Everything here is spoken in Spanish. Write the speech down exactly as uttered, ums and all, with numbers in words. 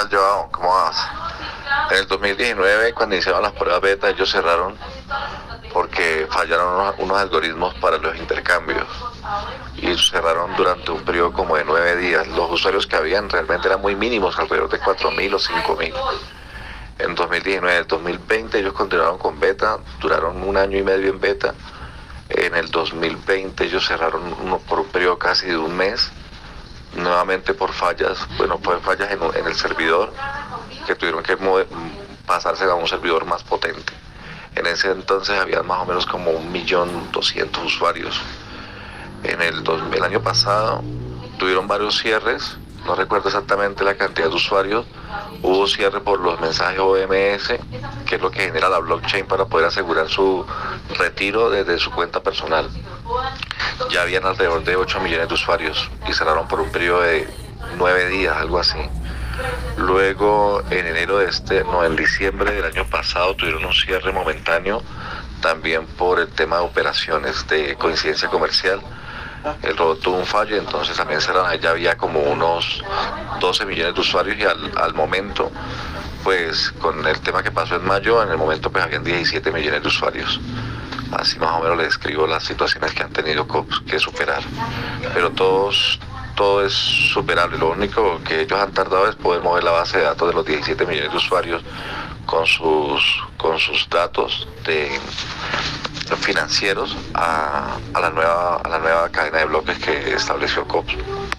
tal, Joao? ¿Cómo vas? En el dos mil diecinueve, cuando iniciaron las pruebas beta, ellos cerraron porque fallaron unos, unos algoritmos para los intercambios y cerraron durante un periodo como de nueve días. Los usuarios que habían realmente eran muy mínimos, alrededor de cuatro mil o cinco mil. En dos mil diecinueve, en dos mil veinte ellos continuaron con beta, duraron un año y medio en beta. En el dos mil veinte ellos cerraron uno por un periodo casi de un mes, nuevamente por fallas, bueno, por fallas en, en el servidor, que tuvieron que mover, pasarse a un servidor más potente. En ese entonces había más o menos como un millón doscientos usuarios. En el, dos, el año pasado tuvieron varios cierres, no recuerdo exactamente la cantidad de usuarios. Hubo cierre por los mensajes O M S, que es lo que genera la blockchain para poder asegurar su retiro desde su cuenta personal. Ya habían alrededor de ocho millones de usuarios y cerraron por un periodo de nueve días, algo así. Luego, en enero de este, no, en diciembre del año pasado, tuvieron un cierre momentáneo, también por el tema de operaciones de coincidencia comercial. El robot tuvo un fallo, entonces también cerraron, ya había como unos doce millones de usuarios y al, al momento, pues con el tema que pasó en mayo, en el momento pues habían diecisiete millones de usuarios. Así más o menos les describo las situaciones que han tenido que superar. Pero todos, todo es superable. Lo único que ellos han tardado es poder mover la base de datos de los diecisiete millones de usuarios con sus, con sus datos de financieros a, a, la nueva, a la nueva cadena de bloques que estableció COPS.